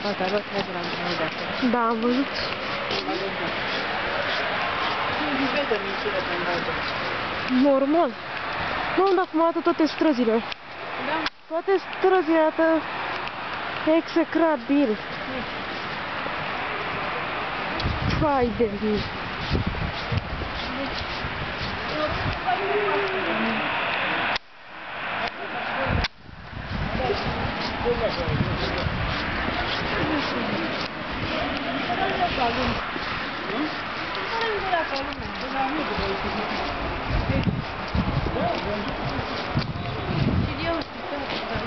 Asta văd trage de acolo. Da, am văzut. Nu vede mințile pe îndată. Normal. Nu, dar acum arată toate străzile. Da. Toate străzile arată execrabil. Fai de mine. Și eu știu.